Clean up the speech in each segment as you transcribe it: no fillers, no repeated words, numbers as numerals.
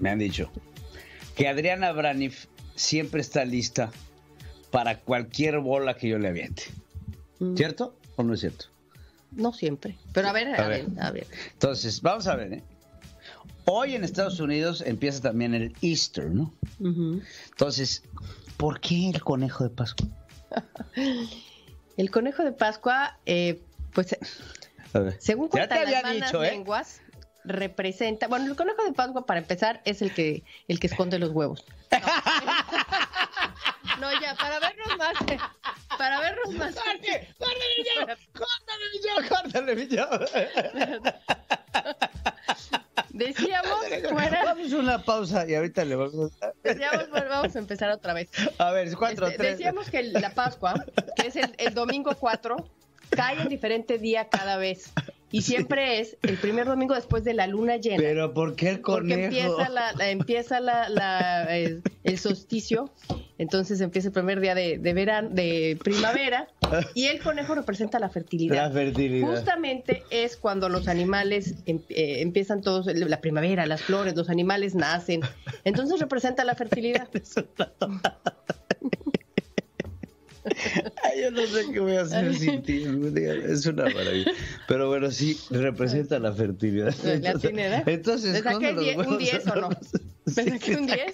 me han dicho, que Adriana Braniff siempre está lista para cualquier bola que yo le aviente. ¿Cierto o no es cierto? No siempre. Pero a ver. Entonces, vamos a ver, ¿eh? Hoy en Estados Unidos empieza también el Easter, ¿no? Uh-huh. Entonces, ¿por qué el conejo de Pascua? El conejo de Pascua, pues, según cuentan las malas lenguas, representa... Bueno, el conejo de Pascua, para empezar, es el que esconde los huevos. No, ya, para vernos más... ¡Córtale, mi yo! Decíamos fuera... Vamos a una pausa y ahorita le vamos a... Decíamos, bueno, vamos a empezar otra vez. A ver, 4, 3... Decíamos que la Pascua, que es el domingo 4, cae en diferente día cada vez. Y siempre es el primer domingo después de la luna llena. ¿Pero por qué el conejo? Porque empieza el solsticio. Entonces empieza el primer día de verano, de primavera, y el conejo representa la fertilidad. La fertilidad. Justamente es cuando los animales empiezan todos, la primavera, las flores, los animales nacen. Entonces representa la fertilidad. Ay, yo no sé qué voy a hacer sin ti. Es una maravilla. Pero bueno, sí, representa la fertilidad. Entonces, ¿le saqué un 10 o no? ¿Me saqué un 10?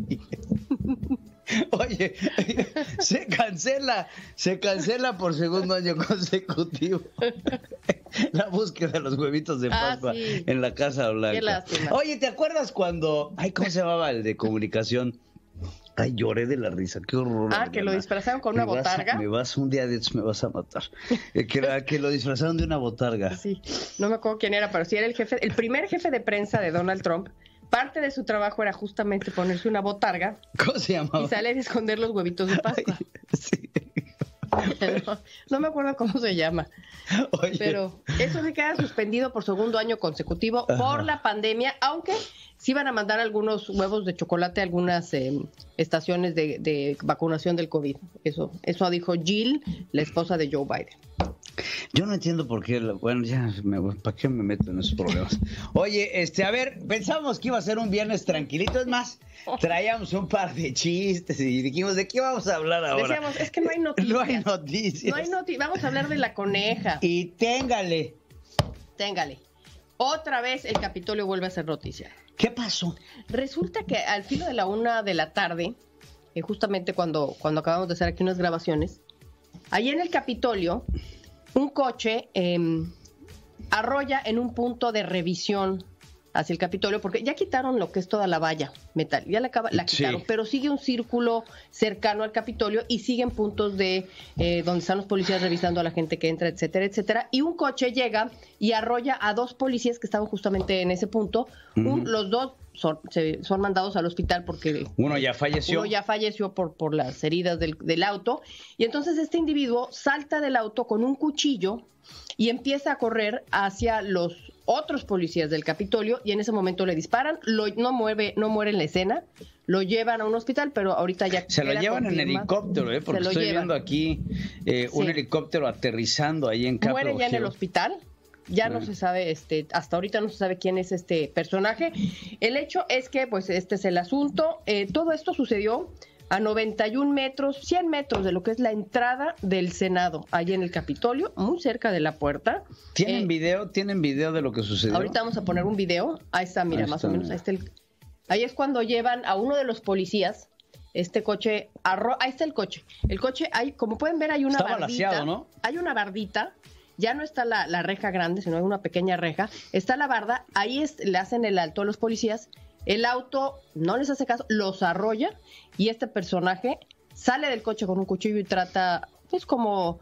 Oye, se cancela por segundo año consecutivo la búsqueda de los huevitos de Pascua en la Casa Blanca. Qué lástima. Oye, ¿te acuerdas cuando... ¿cómo se llamaba el de comunicación? Ay, lloré de la risa, qué horror. Que lo disfrazaron con una botarga. Un día de estos me vas a matar. Que lo disfrazaron de una botarga. Sí, no me acuerdo quién era, pero sí era el primer jefe de prensa de Donald Trump. Parte de su trabajo era justamente ponerse una botarga. ¿Cómo se llamaba? Y salir a esconder los huevitos de Pascua. Ay, sí. No me acuerdo cómo se llama. Oye. Pero eso se queda suspendido por segundo año consecutivo por la pandemia, aunque sí van a mandar algunos huevos de chocolate a algunas estaciones de vacunación del COVID. Eso dijo Jill, la esposa de Joe Biden. Yo no entiendo por qué, bueno, ya, ¿para qué me meto en esos problemas? Oye, a ver, pensábamos que iba a ser un viernes tranquilito, es más, traíamos un par de chistes y dijimos, ¿de qué vamos a hablar ahora? Decíamos, es que no hay noticias. No hay noticias. Vamos a hablar de la coneja. Y téngale. Otra vez el Capitolio vuelve a ser noticia. ¿Qué pasó? Resulta que al filo de la 1 de la tarde, justamente cuando acabamos de hacer aquí unas grabaciones, allí en el Capitolio, un coche arrolla en un punto de revisión hacia el Capitolio, porque ya quitaron lo que es toda la valla metal, ya la quitaron, pero sigue un círculo cercano al Capitolio y siguen puntos de donde están los policías revisando a la gente que entra, etcétera, etcétera, y un coche llega y arrolla a 2 policías que estaban justamente en ese punto. Los dos son mandados al hospital porque uno ya falleció por las heridas del auto, y entonces este individuo salta del auto con un cuchillo y empieza a correr hacia los otros policías del Capitolio, y en ese momento le disparan, no muere en la escena, lo llevan a un hospital, pero ahorita ya se lo llevan en helicóptero, porque estoy viendo aquí un helicóptero aterrizando ahí en Capitol Hill. Muere ya en el hospital. Ya no se sabe, hasta ahorita no se sabe quién es este personaje. El hecho es que, pues, este es el asunto. Todo esto sucedió a 91 metros, 100 metros de lo que es la entrada del Senado, allí en el Capitolio, muy cerca de la puerta. ¿Tienen video de lo que sucedió? Ahorita vamos a poner un video. Ahí está, mira, ahí más está, o menos. Ahí es cuando llevan a uno de los policías. Este coche, ahí está el coche. El coche, como pueden ver, hay una está bardita. Balaseado, ¿no? Hay una bardita. Ya no está la reja grande, sino hay una pequeña reja. Está la barda, ahí le hacen el alto a los policías. El auto no les hace caso, los arrolla, y este personaje sale del coche con un cuchillo y trata, pues como,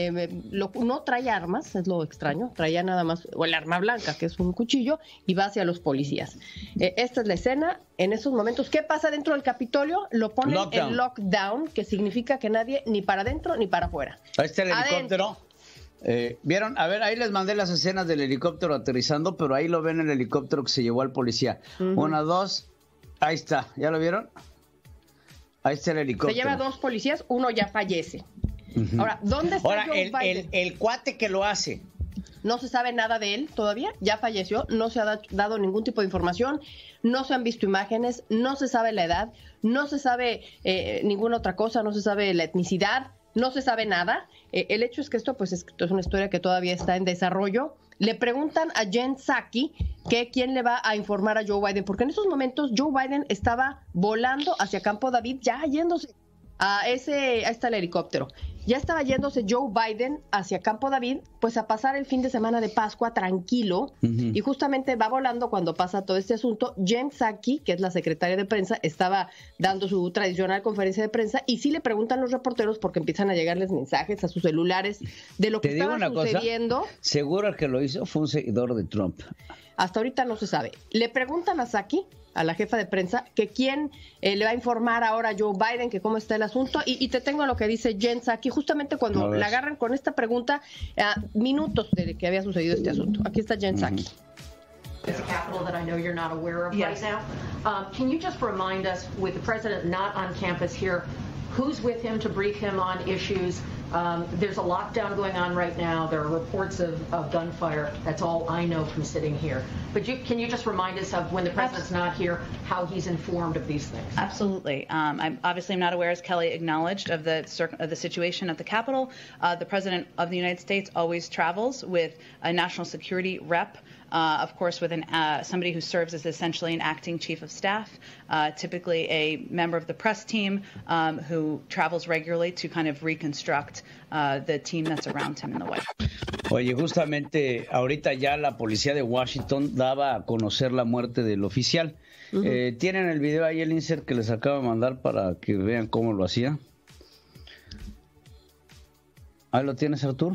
no trae armas, es lo extraño, traía nada más, o el arma blanca, que es un cuchillo, y va hacia los policías. Esta es la escena. En esos momentos, ¿qué pasa dentro del Capitolio? Lo ponen en lockdown, que significa que nadie, ni para adentro ni para afuera. Ahí está el helicóptero. ¿Vieron? A ver, ahí les mandé las escenas del helicóptero aterrizando, pero ahí lo ven el helicóptero que se llevó al policía. 1, 2, ahí está, ¿ya lo vieron? Ahí está el helicóptero. Se lleva 2 policías, uno ya fallece. Ahora, ¿dónde está Joe Biden? El cuate que lo hace, No se sabe nada de él todavía, ya falleció, no se ha dado ningún tipo de información, no se han visto imágenes, no se sabe la edad, no se sabe ninguna otra cosa, no se sabe la etnicidad, no se sabe nada. El hecho es que esto pues es una historia que todavía está en desarrollo. Le preguntan a Jen Psaki que quién le va a informar a Joe Biden, porque en estos momentos Joe Biden estaba volando hacia Campo David, ya yéndose ahí está el helicóptero. Ya estaba yéndose Joe Biden hacia Campo David, pues a pasar el fin de semana de Pascua tranquilo, y justamente va volando cuando pasa todo este asunto. Jen Psaki, que es la secretaria de prensa, estaba dando su tradicional conferencia de prensa, y sí le preguntan los reporteros porque empiezan a llegarles mensajes a sus celulares de lo que estaba sucediendo. Seguro el que lo hizo fue un seguidor de Trump. Hasta ahorita no se sabe. Le preguntan a Psaki, a la jefa de prensa, que quién le va a informar ahora a Joe Biden, que cómo está el asunto, y te tengo lo que dice Jen Psaki, justamente cuando la agarran con esta pregunta, minutos de que había sucedido este asunto. Aquí está Jen Psaki. It's a capital that I know you're not aware of right now. Can you just remind us, with the president not on campus here, who's with him to brief him on issues? There's a lockdown going on right now. There are reports of gunfire. That's all I know from sitting here. But can you just remind us of, when the president's not here, how he's informed of these things? Absolutely. I'm not aware, as Kelly acknowledged, of the situation at the Capitol. The president of the United States always travels with a national security rep. Of course, with somebody who serves as essentially an acting chief of staff, typically a member of the press team who travels regularly to kind of reconstruct the team that's around him in the White House. Oye, justamente ahorita ya la policía de Washington daba a conocer la muerte del oficial. ¿Tienen el video ahí, el insert que les acabo de mandar para que vean cómo lo hacía? Ahí lo tienes, Artur.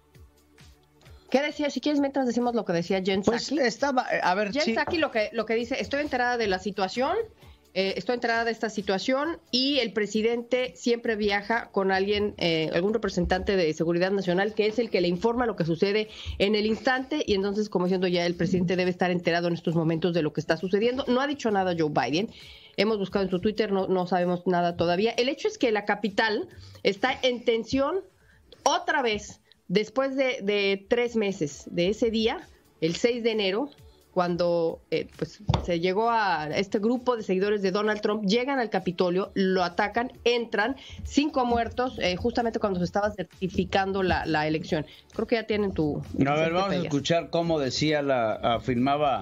¿Qué decía? Si quieres, mientras decimos lo que decía Jen Psaki. Pues estaba, a ver, Jen Psaki lo que dice: estoy enterada de la situación, estoy enterada de esta situación, y el presidente siempre viaja con alguien, algún representante de seguridad nacional, que es el que le informa lo que sucede en el instante, y entonces, como diciendo, ya el presidente debe estar enterado en estos momentos de lo que está sucediendo. No ha dicho nada Joe Biden. Hemos buscado en su Twitter, no sabemos nada todavía. El hecho es que la capital está en tensión otra vez. Después de 3 meses de ese día, el 6 de enero, cuando pues se llegó a este grupo de seguidores de Donald Trump, llegan al Capitolio, lo atacan, entran, 5 muertos, justamente cuando se estaba certificando la elección. Creo que ya tienen tu... A ver, vamos a escuchar cómo decía, afirmaba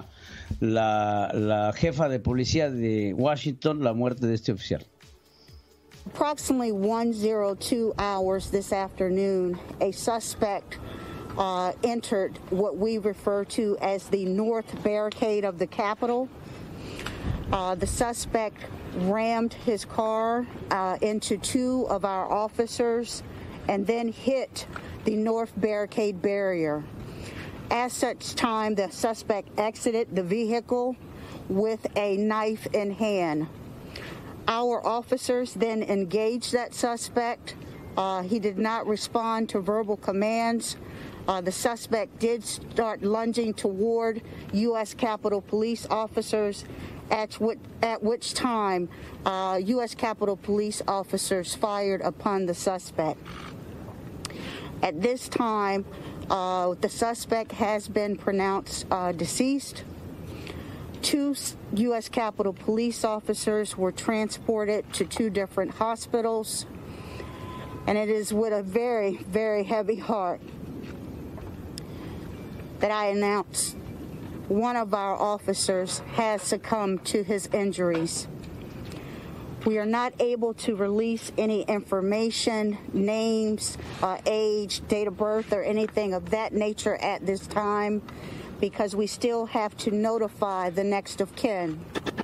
la jefa de policía de Washington la muerte de este oficial. Approximately 1:02 hours this afternoon, a suspect entered what we refer to as the north barricade of the Capitol. The suspect rammed his car into 2 of our officers and then hit the north barricade barrier. As such time, the suspect exited the vehicle with a knife in hand. Our officers then engaged that suspect. He did not respond to verbal commands. The suspect did start lunging toward U.S. Capitol Police officers, at which time U.S. Capitol Police officers fired upon the suspect. At this time, the suspect has been pronounced deceased. 2 U.S. Capitol Police officers were transported to 2 different hospitals, and it is with a very, very heavy heart that I announce one of our officers has succumbed to his injuries. We are not able to release any information, names, age, date of birth, or anything of that nature at this time, because we still have to notify the next of kin.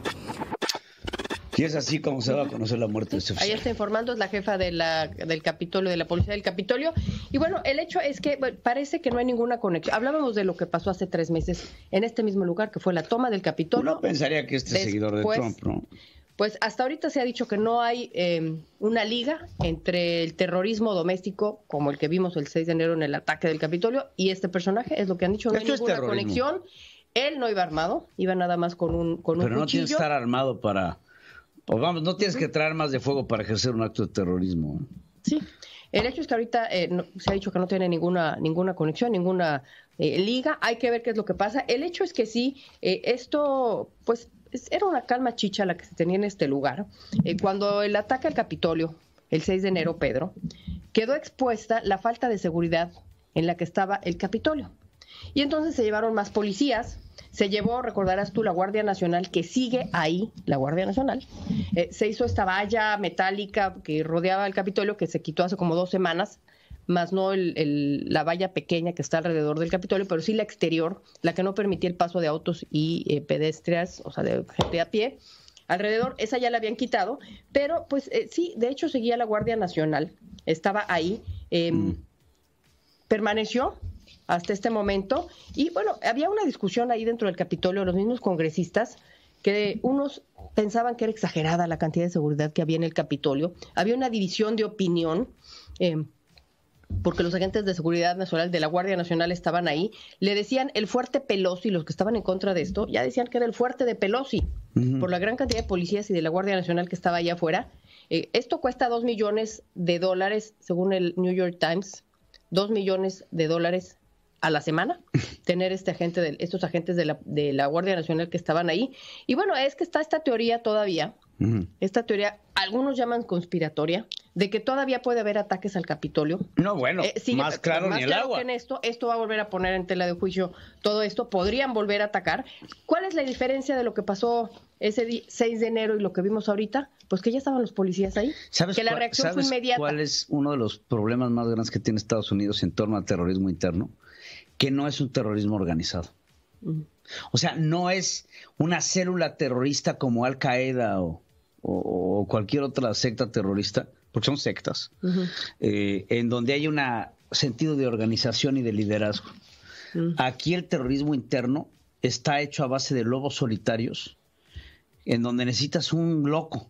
Y es así como se va a conocer la muerte de este oficial. Ahí está informando, es la jefa del Capitolio, de la policía del Capitolio. Y bueno, el hecho es que parece que no hay ninguna conexión. Hablábamos de lo que pasó hace 3 meses en este mismo lugar, que fue la toma del Capitolio. Uno pensaría que seguidor de Trump, ¿no? Pues hasta ahorita se ha dicho que no hay una liga entre el terrorismo doméstico, como el que vimos el 6 de enero en el ataque del Capitolio, y este personaje. Es lo que han dicho, no hay ninguna conexión. Él no iba armado, iba nada más con un cuchillo. Pero no tienes que estar armado para... Pues vamos, no tienes que traer armas de fuego para ejercer un acto de terrorismo. Sí. El hecho es que ahorita se ha dicho que no tiene ninguna conexión, ninguna liga. Hay que ver qué es lo que pasa. El hecho es que sí, esto, pues, era una calma chicha la que se tenía en este lugar. Cuando el ataque al Capitolio, el 6 de enero, Pedro, quedó expuesta la falta de seguridad en la que estaba el Capitolio. Y entonces se llevaron más policías, se llevó, recordarás tú, la Guardia Nacional, que sigue ahí, la Guardia Nacional. Se hizo esta valla metálica que rodeaba el Capitolio, que se quitó hace como 2 semanas, más no la valla pequeña que está alrededor del Capitolio, pero sí la exterior, la que no permitía el paso de autos y pedestrias, o sea, de gente a pie. Alrededor, esa ya la habían quitado, pero pues sí, de hecho seguía la Guardia Nacional, estaba ahí, permaneció hasta este momento, y bueno, había una discusión ahí dentro del Capitolio, los mismos congresistas, que unos pensaban que era exagerada la cantidad de seguridad que había en el Capitolio, había una división de opinión, porque los agentes de seguridad nacional de la Guardia Nacional estaban ahí, le decían el fuerte Pelosi, los que estaban en contra de esto, ya decían que era el fuerte de Pelosi, por la gran cantidad de policías y de la Guardia Nacional que estaba allá afuera. Esto cuesta $2 millones, según el New York Times, $2 millones a la semana, tener estos agentes de la Guardia Nacional que estaban ahí. Y bueno, es que está esta teoría todavía, esta teoría, algunos llaman conspiratoria, de que todavía puede haber ataques al Capitolio. No, bueno, más claro ni el agua. Que en esto va a volver a poner en tela de juicio todo esto, podrían volver a atacar. ¿Cuál es la diferencia de lo que pasó ese 6 de enero y lo que vimos ahorita? Pues que ya estaban los policías ahí, que la reacción fue inmediata. ¿Cuál es uno de los problemas más grandes que tiene Estados Unidos en torno al terrorismo interno? Que no es un terrorismo organizado. O sea, no es una célula terrorista como Al Qaeda o cualquier otra secta terrorista, porque son sectas, en donde hay un sentido de organización y de liderazgo. Aquí el terrorismo interno está hecho a base de lobos solitarios, en donde necesitas un loco.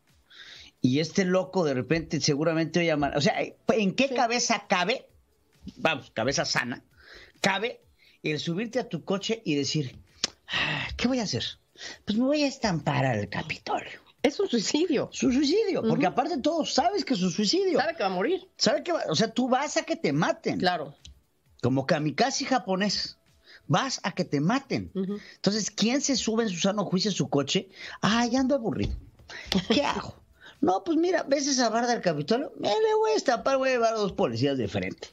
Y este loco de repente seguramente oye, o sea, ¿en qué cabeza cabe? Vamos, cabeza sana, cabe el subirte a tu coche y decir, ¿qué voy a hacer? Pues me voy a estampar al Capitolio. Es un suicidio. Es un suicidio, porque aparte todos sabes que es un suicidio. Sabe que va a morir. O sea, tú vas a que te maten. Claro. Como kamikaze japonés. Vas a que te maten. Entonces, ¿quién se sube en su sano juicio a su coche? Ya ando aburrido. ¿Qué hago? No, pues mira, ¿ves esa barra del Capitolio? Me le voy a estampar, voy a llevar a 2 policías de frente.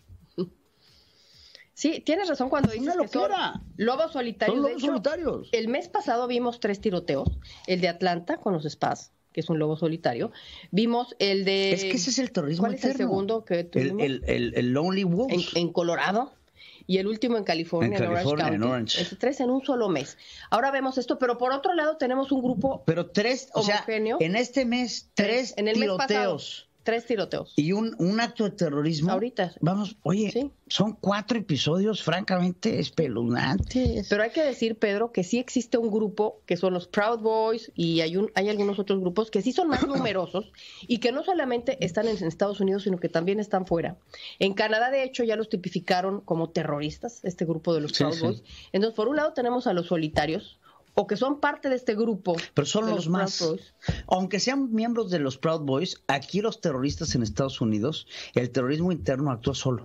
Sí, tienes razón cuando dices que son lobos solitarios. Son lobos solitarios. El mes pasado vimos 3 tiroteos. El de Atlanta con los Spas, que es un lobo solitario. Vimos el de... Es que ese es el terrorismo interno. ¿Cuál es el segundo que tuvimos? El Lonely Wolves. En Colorado. Y el último en California, en Orange County. 3 en un solo mes. Ahora vemos esto, pero por otro lado tenemos un grupo homogéneo. O sea, en este mes, 3 en el tiroteos. Mes pasado, 3 tiroteos. Y un acto de terrorismo. Ahorita. Vamos, oye, ¿sí? Son 4 episodios francamente espeluznantes. Pero hay que decir, Pedro, que sí existe un grupo que son los Proud Boys y hay algunos otros grupos que sí son más numerosos y que no solamente están en Estados Unidos, sino que también están fuera. En Canadá, de hecho, ya los tipificaron como terroristas, este grupo de los Proud Boys. Entonces, por un lado tenemos a los solitarios, o que son parte de este grupo. Pero son los más. Aunque sean miembros de los Proud Boys, aquí los terroristas en Estados Unidos, el terrorismo interno actúa solo.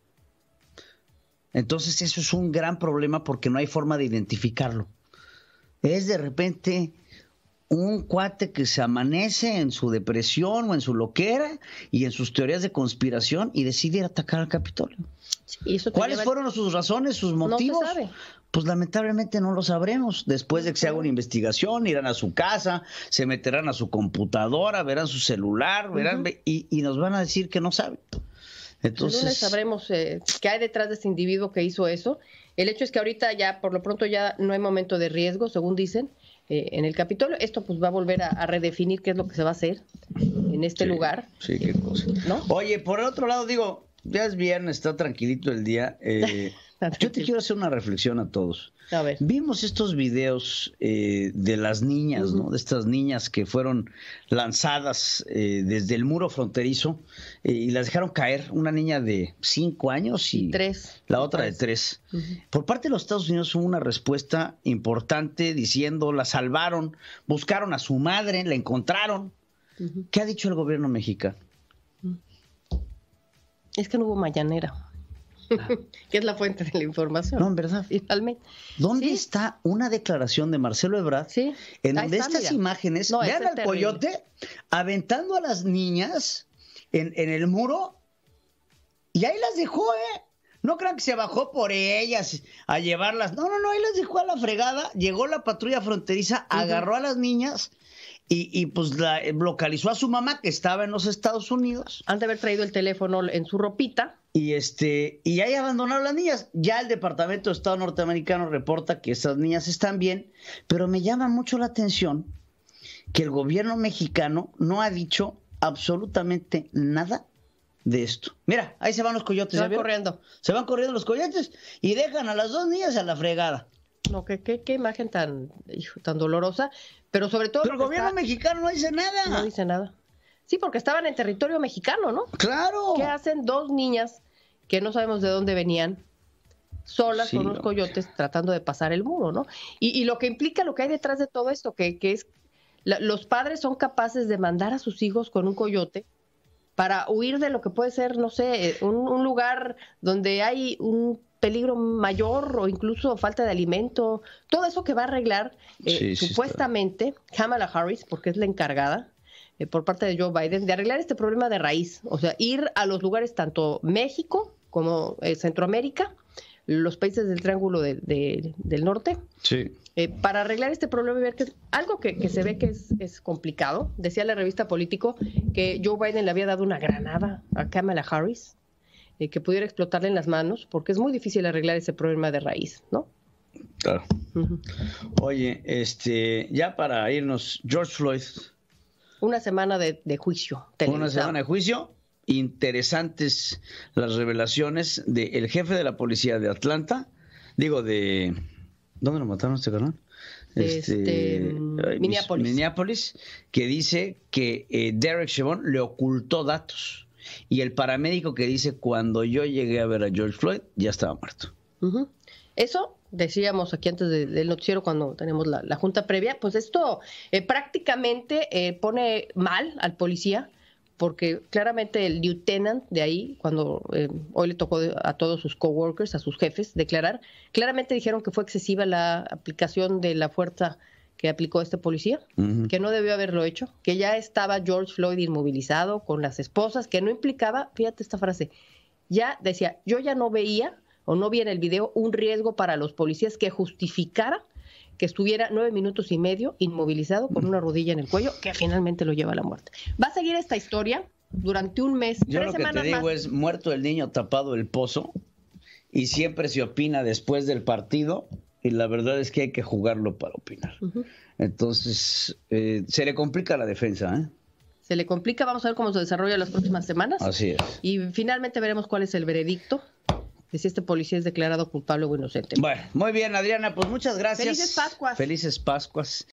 Entonces eso es un gran problema porque no hay forma de identificarlo. Es de repente un cuate que se amanece en su depresión o en su loquera y en sus teorías de conspiración y decide atacar al Capitolio. Sí, ¿Cuáles fueron sus razones, sus motivos? No se sabe. Pues lamentablemente no lo sabremos. Después de que se haga una investigación, irán a su casa, se meterán a su computadora, verán su celular, y nos van a decir que no saben. Entonces, el lunes sabremos qué hay detrás de este individuo que hizo eso. El hecho es que ahorita ya, por lo pronto, ya no hay momento de riesgo, según dicen, en el Capitolio. Esto pues va a volver a redefinir qué es lo que se va a hacer en este lugar. Sí, qué cosa. ¿No? Oye, por el otro lado, digo, ya es viernes, está tranquilito el día. Yo te quiero hacer una reflexión a todos. A ver. Vimos estos videos de las niñas, ¿no? De estas niñas que fueron lanzadas desde el muro fronterizo y las dejaron caer. Una niña de 5 años y 3. La otra de 3. Por parte de los Estados Unidos hubo una respuesta importante diciendo, la salvaron, buscaron a su madre, la encontraron. ¿Qué ha dicho el gobierno mexicano? Es que no hubo mañanera. Que es la fuente de la información. No, en verdad. Finalmente. ¿Dónde Sí. está una declaración de Marcelo Ebrard? Sí. En Ahí donde está, estas mira. imágenes, No, vean ese es al terrible. coyote aventando a las niñas en el muro y ahí las dejó, ¿eh? No crean que se bajó por ellas a llevarlas. No, ahí las dejó a la fregada. Llegó la patrulla fronteriza, agarró a las niñas y pues localizó a su mamá que estaba en los Estados Unidos. Han de haber traído el teléfono en su ropita. Y ahí abandonaron las niñas. Ya el Departamento de Estado norteamericano reporta que esas niñas están bien, pero me llama mucho la atención que el gobierno mexicano no ha dicho absolutamente nada de esto. Mira, ahí se van los coyotes. Se ¿ya van vieron? corriendo. Se van corriendo los coyotes y dejan a las dos niñas a la fregada. No, qué imagen tan dolorosa. Pero sobre todo. Pero el gobierno mexicano no dice nada. No dice nada. Sí, porque estaban en territorio mexicano, ¿no? Claro. ¿Qué hacen dos niñas que no sabemos de dónde venían, solas Sí, con unos coyotes tratando de pasar el muro, ¿no? Y lo que implica, lo que hay detrás de todo esto, que es los padres son capaces de mandar a sus hijos con un coyote para huir de lo que puede ser, no sé, un lugar donde hay un peligro mayor o incluso falta de alimento, todo eso que va a arreglar Sí, supuestamente Kamala Harris, porque es la encargada por parte de Joe Biden de arreglar este problema de raíz, o sea, ir a los lugares tanto México como Centroamérica, los países del Triángulo del Norte, Sí. para arreglar este problema y ver que algo que se ve que es complicado. Decía la revista Político que Joe Biden le había dado una granada a Kamala Harris que pudiera explotarle en las manos, porque es muy difícil arreglar ese problema de raíz, ¿no? Claro. Uh-huh. Oye, ya para irnos, George Floyd. Una semana de juicio televisado. Una semana de juicio. Interesantes las revelaciones del jefe de la policía de Atlanta. ¿Dónde lo mataron este carnal? Minneapolis, que dice que Derek Chauvin le ocultó datos. Y el paramédico que dice, cuando yo llegué a ver a George Floyd, ya estaba muerto. Uh-huh. Eso decíamos aquí antes del noticiero cuando tenemos la junta previa, pues esto prácticamente pone mal al policía, porque claramente el lieutenant de ahí, cuando hoy le tocó a todos sus coworkers, a sus jefes, declarar, claramente dijeron que fue excesiva la aplicación de la fuerza que aplicó este policía, Uh-huh. que no debió haberlo hecho, que ya estaba George Floyd inmovilizado con las esposas, que no implicaba, fíjate esta frase, ya decía, yo ya no veía o no vi en el video un riesgo para los policías que justificara que estuviera 9 minutos y medio inmovilizado con una rodilla en el cuello, que finalmente lo lleva a la muerte. Va a seguir esta historia durante un mes, Yo 3 lo que te semanas digo más. es, muerto el niño, tapado el pozo, y siempre se opina después del partido, y la verdad es que hay que jugarlo para opinar. Uh-huh. Entonces, se le complica la defensa, ¿eh? Se le complica, vamos a ver cómo se desarrolla las próximas semanas. Así es. Y finalmente veremos cuál es el veredicto de si este policía es declarado culpable o inocente. Bueno, muy bien, Adriana, pues muchas gracias. Felices Pascuas. Felices Pascuas.